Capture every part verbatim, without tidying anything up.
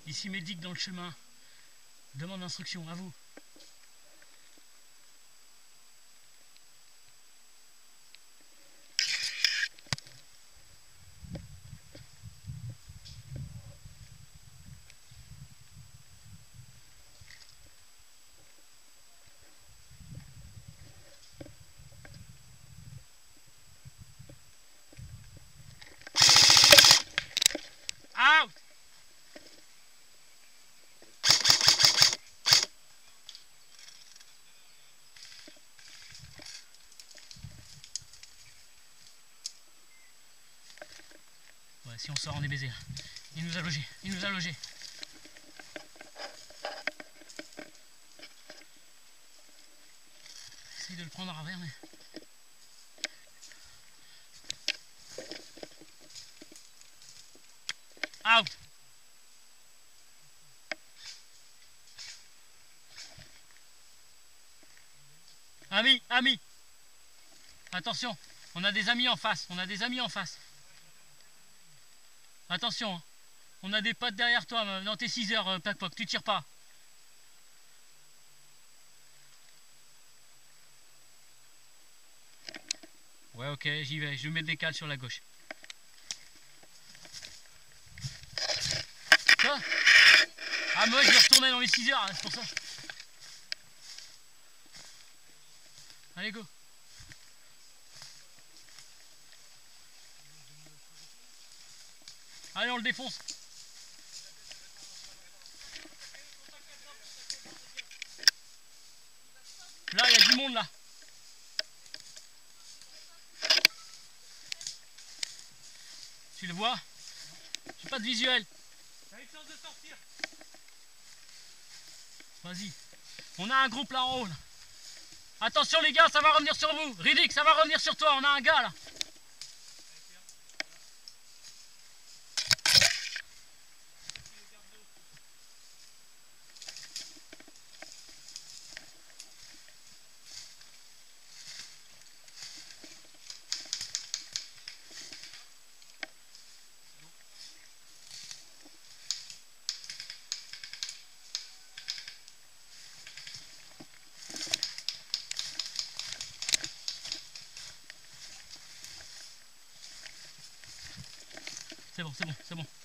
Ici Médic dans le chemin. Demande d'instruction, à vous. Out! Ouais, si on sort, on est baisé. Il nous a logé, il nous a logé. Essaye de le prendre à revers, mais... Out! Ami, ami! Attention, on a des amis en face, on a des amis en face. Attention, hein. On a des potes derrière toi, dans tes six heures, euh, Pac-Poc, tu tires pas. Ouais, ok, j'y vais, je mets le décal sur la gauche. Quoi? Ah, moi je vais retourner dans les six heures, hein, c'est pour ça. Allez, go. Allez, on le défonce. Là, il y a du monde, là. Tu le vois? J'ai pas de visuel. T'as une chance de sortir. Vas-y. On a un groupe là en haut, là. Attention les gars, ça va revenir sur vous. Riddick, ça va revenir sur toi. On a un gars là. C'est bon, c'est bon, c'est bon.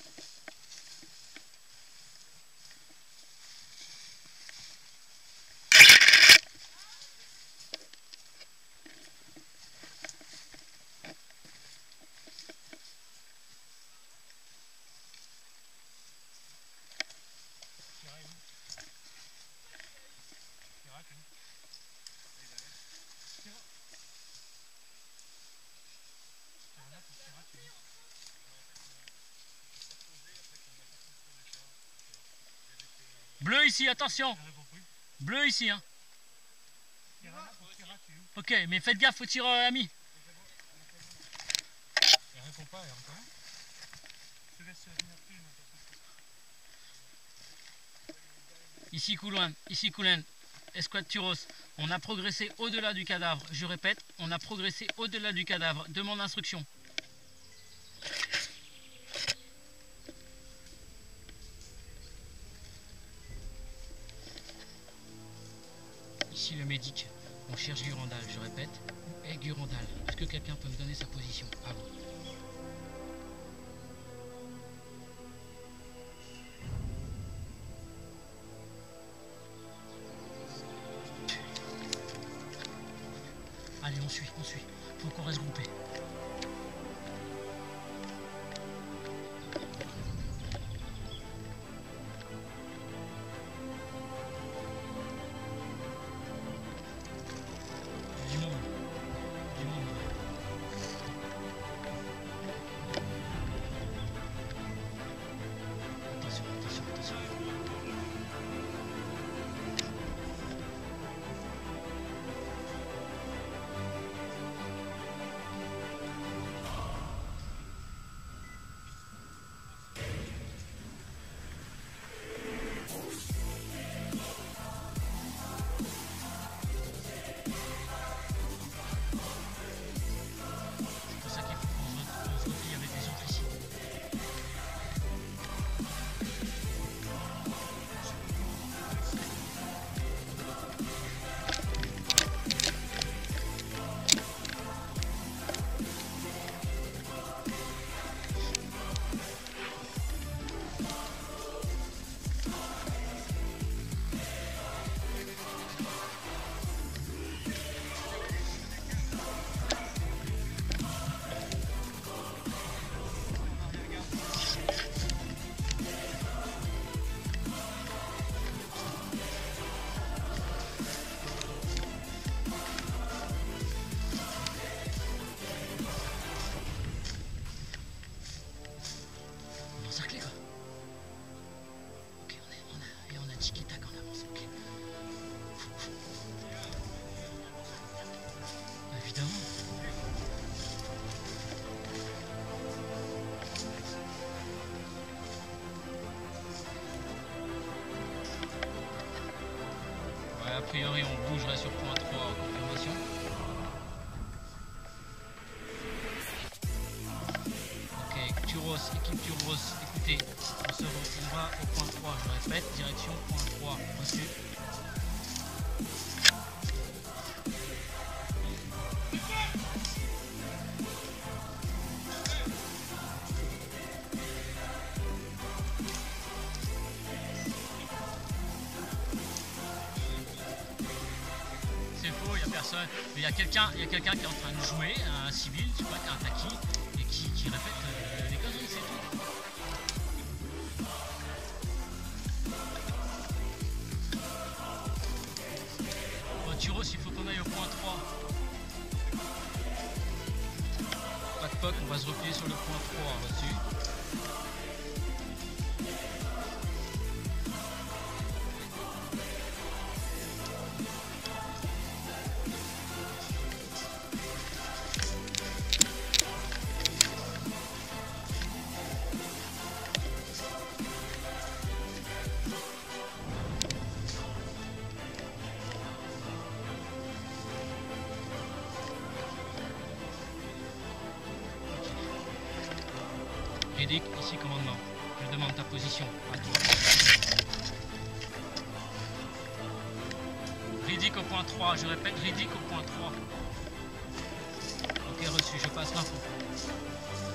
Bleu ici, attention. Bleu ici, hein. Ok, mais faites gaffe, faut tirer euh, ami. Ici Couloin, ici Coulen, Escouade Turos. On a progressé au-delà du cadavre. Je répète, on a progressé au-delà du cadavre. Demande d'instruction. Ici le médic, on cherche Gurandal, je répète. Où est Gurandal? Est-ce que quelqu'un peut me donner sa position? À vous. Allez, on suit, on suit. Faut qu'on reste groupé. Du monde. Du monde. Attention, attention, attention. priori, on bougerait sur point trois, confirmation. Ok, Turos, équipe Turos, écoutez, on, se, on va au point trois, je répète, direction point trois, reçu. Il y a quelqu'un il y a quelqu'un qui est en train de jouer, un civil, je sais pas, qui a un taki, et qui, qui répète euh, les conneries, c'est tout. Bon, Turos, il faut qu'on aille au point trois. Pas de poc, on va se replier sur le point trois là-dessus. Riddick, ici commandement. Je demande ta position à toi. Riddick au point trois, je répète, Riddick au point trois. Ok, reçu, je passe l'info.